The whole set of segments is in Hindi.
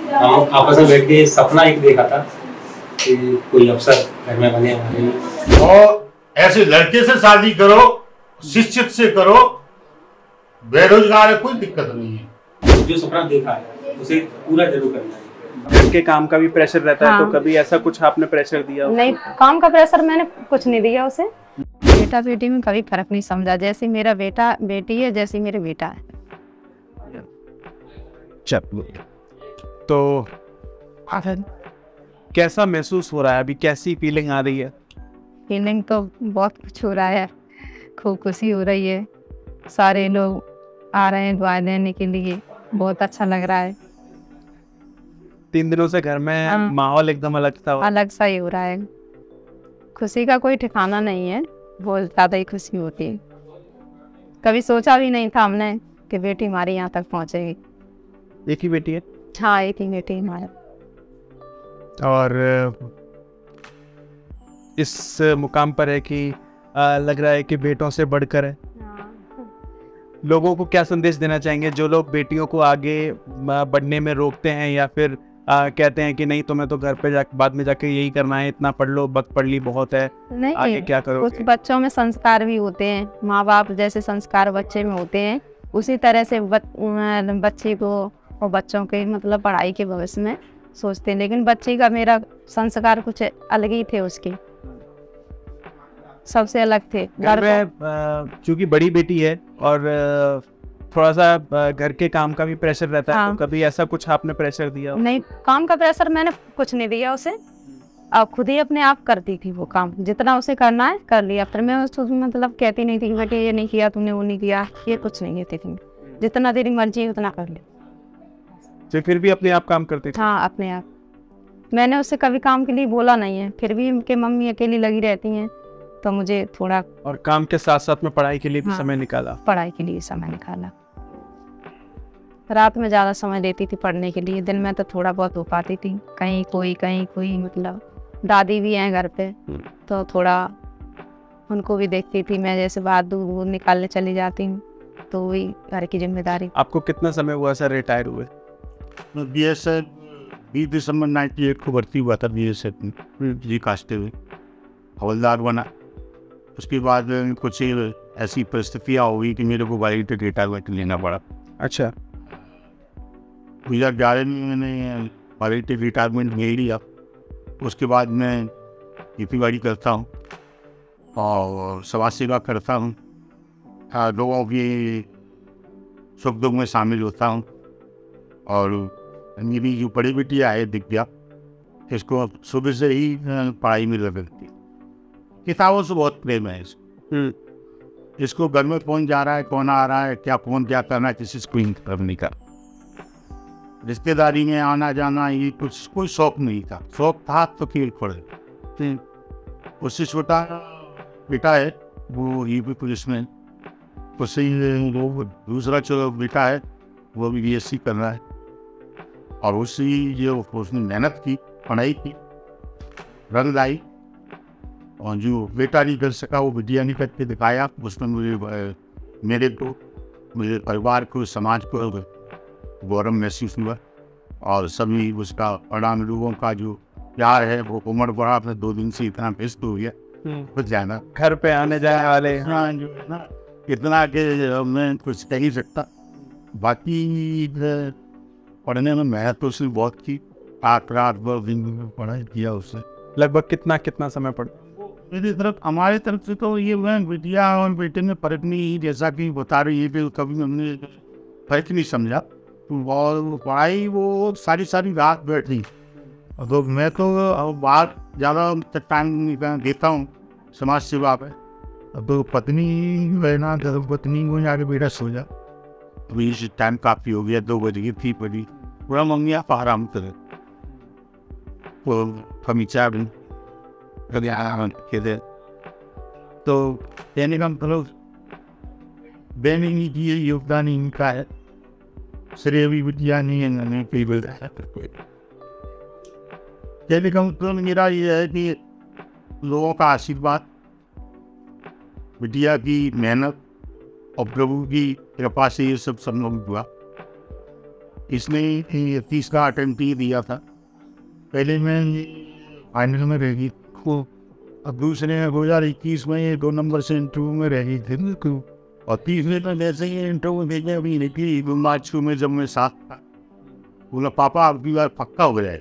हम आपस में बैठ के सपना एक देखा था कि कोई अफसर घर में बने हमारे लिए। और ऐसे लड़के से शादी करो, शिक्षित से करो, बेरोजगार है, कोई दिक्कत नहीं है। जो सपना देखा है उसे पूरा जरूर करना है। घर के काम का भी प्रेशर रहता है। हाँ। तो कभी ऐसा कुछ आपने प्रेशर दिया? नहीं, काम का प्रेशर मैंने कुछ नहीं दिया उसे। बेटा बेटी में कभी फर्क नहीं समझा, जैसे मेरा बेटा बेटी है जैसे मेरे बेटा है। चलो, तो कैसा महसूस हो रहा है अभी? कैसी फीलिंग आ रही है? फीलिंग तो बहुत कुछ हो रहा है, खूब खुशी हो रही है। सारे लोग आ रहे हैं दुआ देने के लिए, बहुत अच्छा लग रहा है। 3 दिनों से घर में हाँ। माहौल एकदम अलग सा अलग सा ही हो रहा है। खुशी का कोई ठिकाना नहीं है, बहुत ज़्यादा ही खुशी होती है। कभी सोचा भी नहीं था हमने कि बेटी हमारी यहाँ तक पहुँचेगी। एक ही बेटी है? हाँ, एक ही बेटी हमारा। और इस मुकाम पर है कि लग रहा है कि बेटों से बढ़कर है। लोगों को क्या संदेश देना चाहेंगे जो लोग बेटियों को आगे बढ़ने में रोकते हैं या फिर कहते हैं कि नहीं तुम्हें तो घर पे बाद में जाके यही करना है, इतना पढ़ लो, पढ़ ली बहुत है, नहीं, आगे क्या करोगे? कुछ बच्चों में संस्कार भी होते हैं, माँ बाप जैसे संस्कार बच्चे में होते हैं उसी तरह से बच्चे को और बच्चों के मतलब पढ़ाई के भविष्य में सोचते हैं। लेकिन बच्चे का मेरा संस्कार कुछ अलग ही थे, उसके सबसे अलग थे। घर में चूंकि बड़ी बेटी है और थोड़ा सा घर के काम का भी प्रेशर रहता है। हाँ। तो कभी ऐसा कुछ आपने प्रेशर दिया? नहीं, काम का प्रेशर मैंने कुछ नहीं दिया उसे। अब खुद ही अपने आप करती थी वो काम, जितना उसे करना है कर लिया। फिर मैं उसको मतलब कहती नहीं थी कि बेटे ये नहीं किया तुमने, वो नहीं किया, ये कुछ नहीं कहती थी। जितना तेरी मर्जी है उतना कर ले। तो फिर भी अपने आप काम करती थी? हाँ, अपने आप। मैंने उससे कभी काम के लिए बोला नहीं है, फिर भी उनके मम्मी अकेली लगी रहती हैं तो मुझे थोड़ा। और काम के साथ साथ में पढ़ाई के लिए भी हाँ, समय निकाला? पढ़ाई के लिए समय निकाला। रात में ज़्यादा समय देती थी पढ़ने के लिए, दिन में तो थोड़ा बहुत हो पाती थी। कहीं कोई मतलब दादी भी हैं घर पे तो थोड़ा उनको भी देखती थी मैं। जैसे बाहर दूध निकालने चली जाती हूँ तो वही घर की जिम्मेदारी। आपको कितना समय हुआ सर रिटायर हुए? BSF 20 दिसंबर 98 को भर्ती हुआ था BSF में जी कांस्टेबल, हवलदार बना। उसके बाद कुछ ऐसी परिस्थितियाँ हो गई कि मेरे को वॉलंटियर रिटायरमेंट लेना पड़ा। अच्छा। 2011 में मैंने वॉलंटियर रिटायरमेंट ले लिया। उसके बाद मैं खेती बाड़ी करता हूँ और समाज सेवा करता हूँ, लोगों की सुख दुख में शामिल होता हूँ। और मेरी जो बड़ी बेटी है दिव्या, इसको अब सुबह से ही पढ़ाई में लगती, किताबों से बहुत प्रेम है इसको। इसको घर में कौन जा रहा है, कौन आ रहा है, कौन क्या करना है, किसी से कोई मतलब नहीं कर। रिश्तेदारी में आना जाना ये कुछ कोई शौक नहीं था। शौक था तो खेल पड़े। उससे छोटा बेटा है वो यूपी पुलिस में, उससे वो दूसरा जो बेटा है वो भी BSc कर रहा है। और उससे जो उसने मेहनत की, पढ़ाई की, रंग लाई। और जो बेटा नहीं कर सका वो बिटिया नहीं करके दिखाया। उसमें मुझे मेरे को, मेरे परिवार को, समाज को गौरव महसूस हुआ। और सभी उसका परिणाम लोगों का जो प्यार है वो उम्र बढ़ा। अपने 2 दिन से इतना व्यस्त हो गया कुछ जाना घर पे आने जाने वाले। हाँ, जो है ना इतना कि मैं कुछ कह ही सकता। बाकी पढ़ने में मेहनत तो उसने बहुत की, रात भर दिन में पढ़ाई किया उससे। लगभग कितना समय पढ़? मेरी तरफ, हमारे तरफ से तो ये बेटिया और बेटे में फर्क नहीं, जैसा कि बता रही है कि कभी हमने फर्क नहीं समझा। और पढ़ाई वो सारी रात बैठ रही। तो मैं तो बाहर ज़्यादा टाइम देता हूँ समाज सेवा पे। अब तो पत्नी है ना, पत्नी को जाके बेटा सो जा। अभी इस टाइम काफ़ी हो गया, 2 बज गई थी पड़ी। पूरा मम्मी आप आराम करें वो फमीचा भी तो कहने का मतलब बेनी की योगदान इनका है। श्रेय भी बिटिया नहीं है, कोई बोलता है कहने का मतलब मेरा ये है कि लोगों का आशीर्वाद, बिटिया की मेहनत और प्रभु की कृपा से ये सब संभव हुआ। इसने 30 का अटेम्प्ट ही दिया था। पहले मैं फाइनल में रह गई, अब दूसरे 2021 में ये 2 नंबर से इंटरव्यू में रह गई थी, और तीसरे में जैसे ही इंटरव्यू भेजने अभी निकली मार्च में, जब मैं साथ था, बोला पापा आप की बार पक्का हो जाए।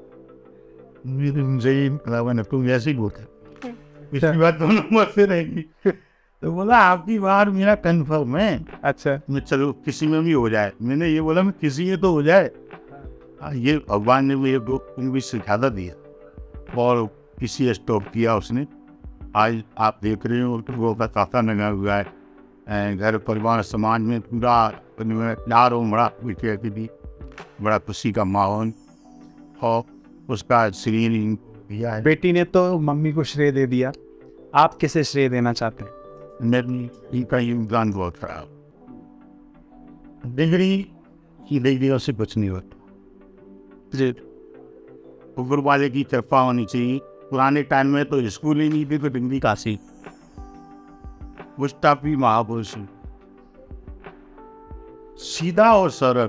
मैंने तुम ऐसे ही बोलते, पिछली बार 2 नंबर से रहेगी, तो बोला आपकी बार मेरा कंफर्म है। अच्छा, मैं चलो किसी में भी हो जाए। मैंने ये बोला मैं किसी में तो हो जाए। ये भगवान ने मुझे 2 इंग्लिश सिखाता दिया और किसी स्टॉप किया उसने। आज आप देख रहे हो वो का ताता लगा हुआ है, घर परिवार समाज में पूरा प्यार और बड़ा भी बड़ा खुशी का माहौल, और उसका श्रेय दिया है। बेटी ने तो मम्मी को श्रेय दे दिया, आप किसे श्रेय देना चाहते हैं? इनका योगदान बहुत खराब। डिग्री की डिग्रियों से कुछ नहीं होता जी, ऊपर वाले की कृपा होनी चाहिए। पुराने टाइम में तो स्कूल ही नहीं थी, तो डिग्री काशी मुस्ताफी महापुरुष, सीधा और सरल,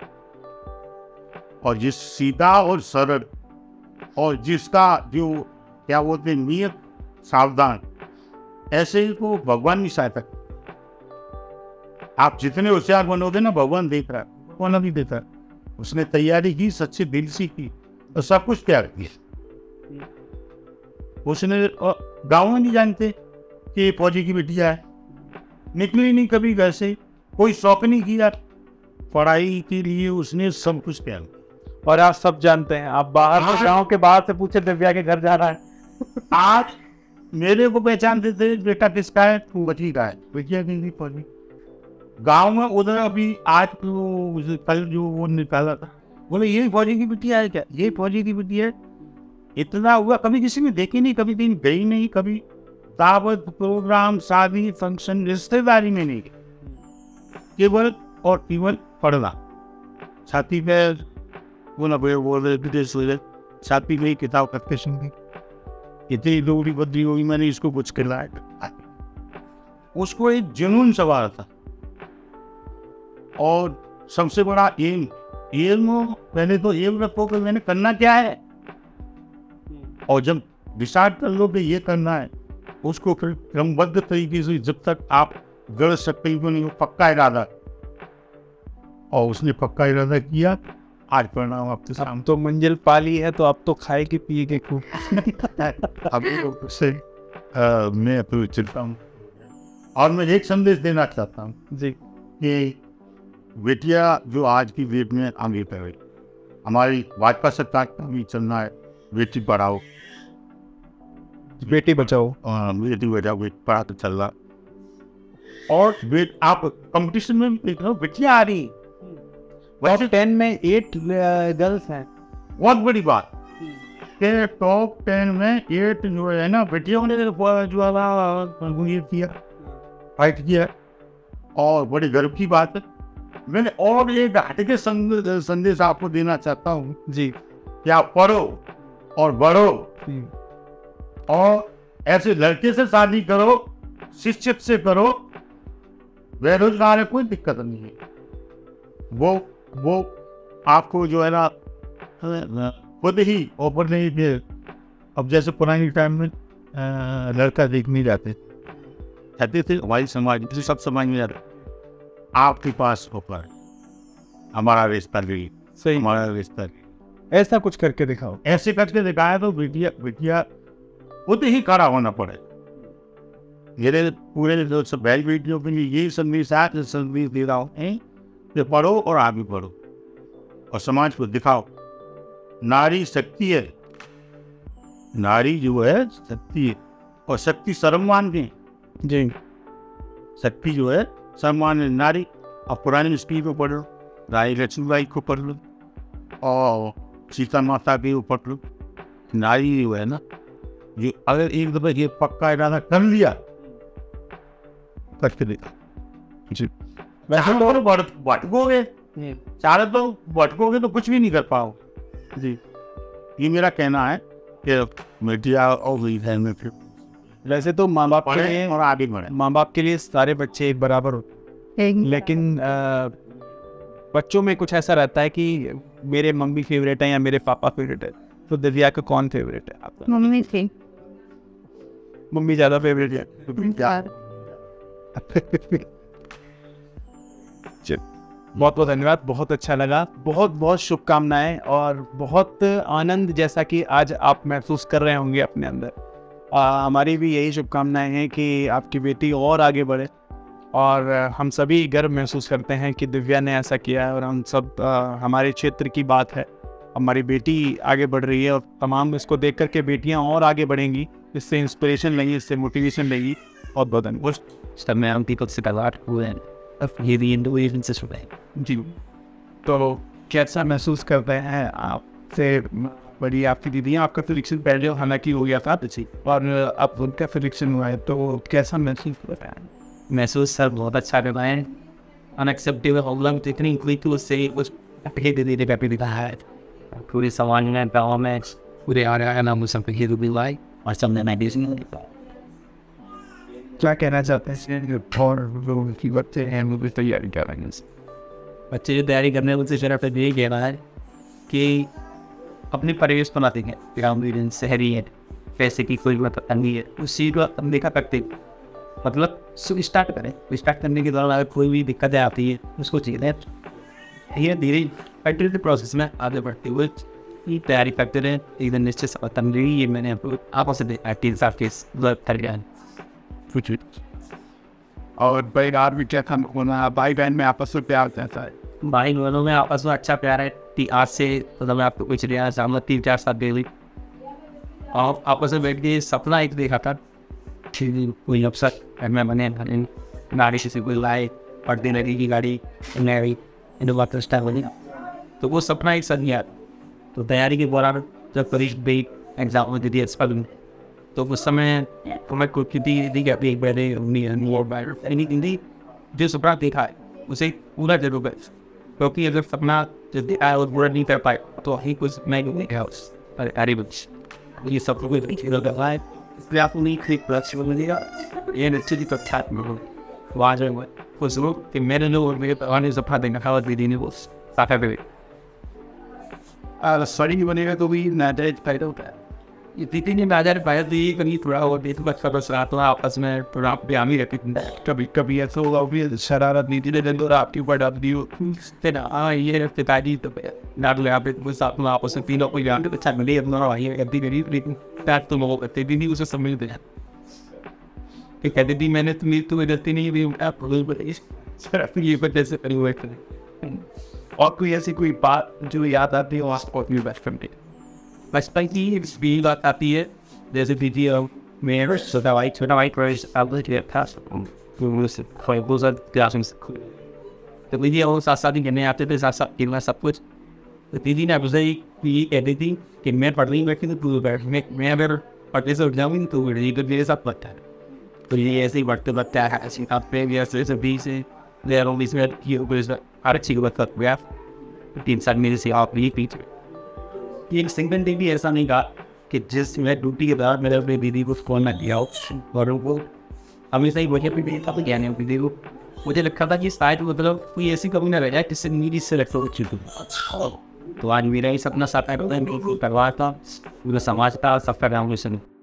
और जिस सीधा और सरल और जिसका जो क्या बोलते नियत सावधान, ऐसे को भगवान नहीं सहायता। आप जितने होशियार बनोगे ना, भगवान देख रहा है, भगवान भी देता है। उसने तैयारी की, सच्चे दिल से की, और सब कुछ त्याग दिया। उसने गाँव में नहीं जानते कि फौजी की बिटिया है, निकली नहीं कभी घर से, कोई शौक नहीं किया, पढ़ाई के लिए उसने सब कुछ त्याग। और आप सब जानते हैं, आप बाहर गांव के बाहर से पूछे दिव्या के घर जा रहा है, आज मेरे को पहचानते थे, बेटा किसका है, तू बची का है, बिटिया की फौजी। गाँव में उधर अभी आज तो कल जो वो निकाला था, बोले ये फौजी की बिटिया है क्या, ये फौजी की बिटिया है। इतना हुआ, कभी किसी ने देखी नहीं, कभी दिन गई नहीं, कभी दावत प्रोग्राम शादी फंक्शन रिश्तेदारी में नहीं, केवल और केवल पढ़ना। छाती पे वो ना बोल छाती में किताब करते सुनती, इतनी लोगड़ी बदली होगी, मैंने इसको कुछ खिलाया। उसको एक जुनून सवार था, और सबसे बड़ा एम पहले तो एम रखो कि मैंने करना क्या है, और जब डिसाइड कर लो कि ये करना है, उसको फिर क्रमबद्ध तरीके से जब तक आप गढ़ सकते हो नहीं, पक्का इरादा, और उसने पक्का इरादा किया। आज परिणाम आपके सामने। अब तो मंजिल पाली है, तो अब तो खाएगी पिएगी खूब। अभी उससे मैं तो चिंता हूँ, और मैं एक संदेश देना चाहता हूँ जी, कि बेटियां जो आज की डेट में आगे बढ़ रही, हमारी भाजपा सरकार का भी चलना है, बेटी पढ़ाओ बेटी बचाओ, बेटी बचाओ, बेटी पढ़ा तो चल रहा। और आप कंपटीशन में देख लो, बेटियां आ रही, टॉप 10 में 8 गर्ल्स हैं। बहुत बड़ी बात कि टॉप 10 में 8 जो है ना बेटियों ने जो ये किया, फाइट किया, और बड़ी गर्व की बात है। मैं और एक हटके संदेश आपको देना चाहता हूँ जी, कि आप पढ़ो और बढ़ो, और ऐसे लड़के से शादी करो, शिक्षित से करो, बेरोजगार है कोई दिक्कत नहीं है। वो आपको जो है ना खुद ही ऑफर नहीं दे। अब जैसे पुरानी टाइम में लड़का देख नहीं जाते थे, हमारी समाज सब समाज में जाते, आपके पास ऑफर, हमारा रिश्ता भी सही, हमारा रिश्ता भी, ऐसा कुछ करके दिखाओ। ऐसे करके दिखाया तो बिटिया खुद ही खड़ा होना पड़े। मेरे पूरे जो सब बहन बेटियों के लिए यही संदेश दे रहा हूँ कि पढ़ो और आगे बढ़ो, और समाज को दिखाओ नारी शक्ति है, नारी जो है शक्ति है, और शक्ति सम्मान भी जी, शक्ति जो है सम्मान है नारी। अब पुरानी स्त्री को पढ़ लो, रानी लक्ष्मीबाई को पढ़ लो, और सीता माता के ऊपर पढ़ लो। नारी जो है ना, जो अगर एक दफा ये पक्का इरादा कर लिया, करके देखा जी। वैसे तो भटकोगे, चाहे तो भटकोगे तो कुछ भी नहीं कर पाओ जी। ये मेरा कहना है कि मीडिया और है में फिर वैसे तो माँ बाप के लिए और आगे बढ़े, माँ बाप के लिए सारे बच्चे एक बराबर होते हैं, लेकिन बच्चों में कुछ ऐसा रहता है कि मेरे मम्मी फेवरेट है या मेरे पापा फेवरेट है, तो दिव्या का कौन फेवरेट है आपका? मम्मी थी। मम्मी ज़्यादा फेवरेट है? बहुत बहुत धन्यवाद, बहुत अच्छा लगा, बहुत बहुत शुभकामनाएं और बहुत आनंद जैसा कि आज आप महसूस कर रहे होंगे अपने अंदर। हमारी भी यही शुभकामनाएं हैं कि आपकी बेटी और आगे बढ़े, और हम सभी गर्व महसूस करते हैं कि दिव्या ने ऐसा किया है, और हम सब हमारे क्षेत्र की बात है, हमारी बेटी आगे बढ़ रही है और तमाम इसको देख कर के बेटियाँ और आगे बढ़ेंगी, इससे इंस्पिरेशन लेंगी, इससे मोटिवेशन लेंगी। बहुत बहुत धन्यवाद। जी, तो कैसा महसूस करते हैं आपसे बड़ी आपकी दीदी? आपका सिलेक्शन पहले हालांकि हो गया था और अब उनका सिलेक्शन हुआ है, तो कैसा महसूस कर रहा है? महसूस सर बहुत अच्छा कर रहा है। अनएक्सेप्टेबल प्रॉब्लम तो इतनी हुई थी, उससे कुछ धीरे पे दिखा है पूरे समाज में, गाँव में, पूरे आ रहा है ना, मुझे सबके भी लाई और सबने मेडिसिन। क्या कहना चाहते हैं और लोगों की बच्चे हैं वो भी तैयारी कर रहे हैं? बच्चे जो तैयारी करने उनसे शर्फ यही कहना है कि अपने परिवेश बनाते हैं, ग्रामीण शहरी है, पैसे की कोई मतलब नहीं है, उस चीज़ को हम देखा करते, मतलब स्टार्ट करें। स्टार्ट करने के दौरान अगर कोई भी दिक्कतें आती है उसको चाहिए धीरे धीरे कंटिन्यू प्रोसेस में आगे बढ़ते हुए तैयारी करते रहे, एकदम निश्चित सफलता मिलेगी। ये मैंने आपस से 3 साल के कर गया है। और परिवार भी क्या होना, भाई बहन में आपस में प्यार कैसा है? भाई बहनों में आपस में अच्छा प्यार है। आज से मतलब मैं आपको कुछ रिया सामने 3-4 साल पहले और आपस में बैठ के सपना एक देखा था कि कोई अफसर घर में बने, गाड़ी से कोई लाए, पर्दे लगी की गाड़ी नई बनी, तो वो सपना एक सच गया। तो तैयारी के दौरान जब करीब भी एग्जाम में दीदी अस्पताल में, तो उस समय तो मैं कुछ एक बड़े जो सपना देखा है उसे पूरा जरूर कर, क्योंकि अगर सपना जो देखा है और पूरा नहीं कर पाए तो ही कुछ मैं नहीं गया उस अरे बच्चे ये सब कुछ रहा है, इसलिए आपको नहीं खरीद मिलेगा। ये निश्चित तो ख्यात में वहाँ जो है कुछ लोग कि मेरे लोग मेरे आने सपना देखना खावा दीदी ने वो साफा पे सॉरी नहीं बनेगा तो भी नाजायज फायदा होता है। ये दीदी ने नाजायज फायदा दी, कभी थोड़ा और बेहतर बच्चा बस रहा तो आपस में थोड़ा प्यार ही रहती है। कभी कभी ऐसा होगा भी शरारत नीति ने दिन और आपके ऊपर डाल दी हो ना। हाँ ये पिताजी तो डाल लिया पे कुछ साथ में आपस में तीनों को जान अच्छा मिले अपना भाई करती गरीब, लेकिन प्यार तो लोगों करते दीदी उसे समझते हैं कि कहते थी मैंने तुम्हें गलती नहीं भी ये वजह से करी हुए थे। और कोई ऐसी कोई बात जो याद आती है अपनी बचपन में? बचपन की भी बात आती है, जैसे दीदी मेरे छोटा भाई तो दीदी वो साथ साथ ही करने आते थे, साथ साथ खेलना सब कुछ। तो दीदी ने मुझे ये कहती थी कि मैं पढ़ रही बैठी तो तू बैठ, मैं अगर पढ़ने से उठ जाऊँगी तो मेरे साथ बढ़ता है। तो ये ऐसे ही बढ़ते बढ़ते है, ऐसे पे भी ऐसे भी से हर अच्छी बात कर गया 3 साल मेरे से आप भी पीछे। एक सिंगल डे भी ऐसा नहीं कहा कि जिस मैं ड्यूटी के बाद मैंने अपनी दीदी को फोन ना किया हो, और उनको हमेशा ही वजह भी था तो क्या नहीं दीदी को मुझे लगता था कि शायद मतलब कोई ऐसी कमी ना रह जाए जिससे मेरी से रखता हो। तो आज मेरा ही सपना साकार होता है, परिवार था, पूरा समाज था, सब कर रहा हूँ।